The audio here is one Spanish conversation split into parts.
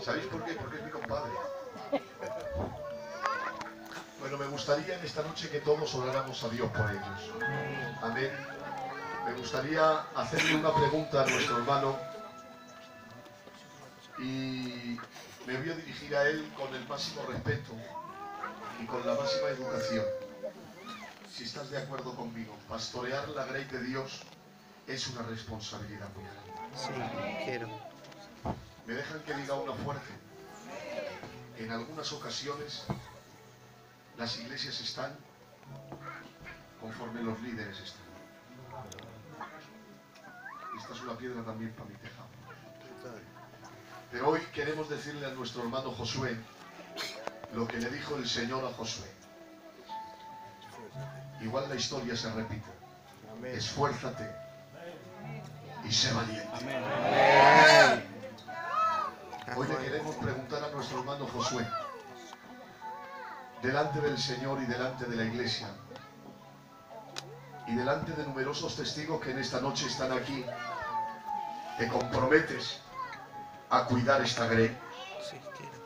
¿Sabéis por qué? Porque es mi compadre. Bueno, me gustaría en esta noche que todos oráramos a Dios por ellos. Amén. Me gustaría hacerle una pregunta a nuestro hermano y me voy a dirigir a él con el máximo respeto y con la máxima educación. Si estás de acuerdo conmigo, pastorear la grey de Dios es una responsabilidad muy grande. Sí, quiero. Me dejan que diga una fuerte. En algunas ocasiones las iglesias están conforme los líderes están. Esta es una piedra también para mi tejado. Pero hoy queremos decirle a nuestro hermano Josué lo que le dijo el Señor a Josué. Igual la historia se repite. Esfuérzate y sé valiente. Amén. Hoy le queremos preguntar a nuestro hermano Josué, delante del Señor y delante de la iglesia, y delante de numerosos testigos que en esta noche están aquí, ¿te comprometes a cuidar esta grey? Sí, quiero.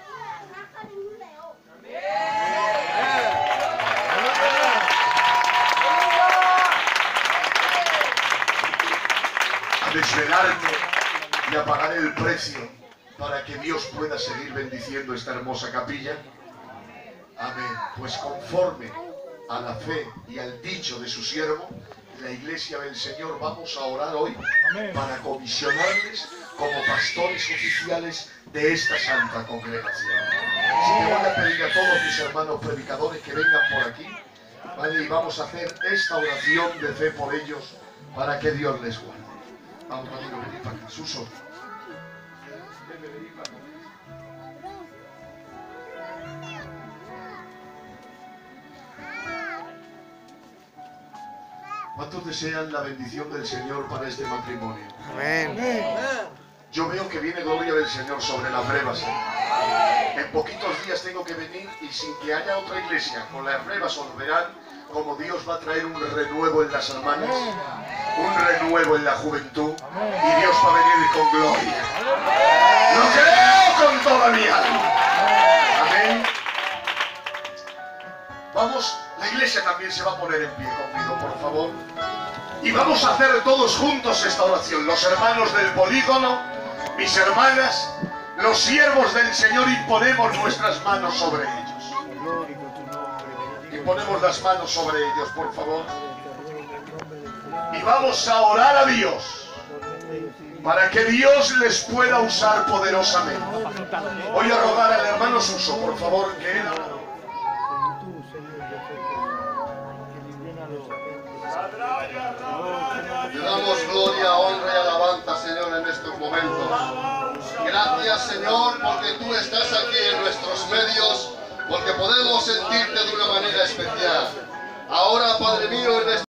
A desvelarte y a pagar el precio para que Dios pueda seguir bendiciendo esta hermosa capilla. Amén. Pues conforme a la fe y al dicho de su siervo, la iglesia del Señor, vamos a orar hoy para comisionarles como pastores oficiales de esta santa congregación. Así que voy a pedir a todos mis hermanos predicadores que vengan por aquí, ¿vale? Y vamos a hacer esta oración de fe por ellos para que Dios les guarde. Vamos, Ramiro, venid para acá. Suso. Venid para acá. ¿Cuántos desean la bendición del Señor para este matrimonio? Amén. Yo veo que viene gloria del Señor sobre las brevas. En poquitos días tengo que venir y sin que haya otra iglesia con las brevas os verán como Dios va a traer un renuevo en las hermanas, un renuevo en la juventud y Dios va a venir con gloria. Lo creo con toda mi alma. Amén. Vamos, la iglesia también se va a poner en pie conmigo, por favor. Y vamos a hacer todos juntos esta oración. Los hermanos del polígono, mis hermanas, los siervos del Señor, y ponemos nuestras manos sobre ellos. Y ponemos las manos sobre ellos, por favor. Y vamos a orar a Dios para que Dios les pueda usar poderosamente. Voy a rogar al hermano Suso, por favor, que él... Te damos gloria, honra y alabanza, Señor, en estos momentos. Gracias, Señor, porque tú estás aquí en nuestros medios, porque podemos sentirte de una manera especial. Ahora, Padre mío, en